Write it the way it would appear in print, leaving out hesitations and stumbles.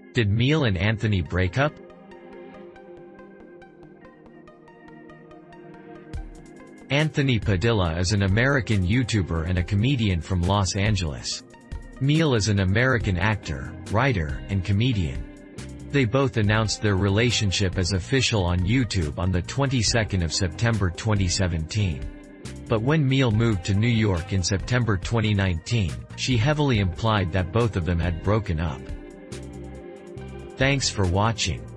Did Miel and Anthony break up? Anthony Padilla is an American YouTuber and a comedian from Los Angeles. Miel is an American actor, writer, and comedian. They both announced their relationship as official on YouTube on the 22nd of September 2017. But when Miel moved to New York in September 2019, she heavily implied that both of them had broken up. Thanks for watching.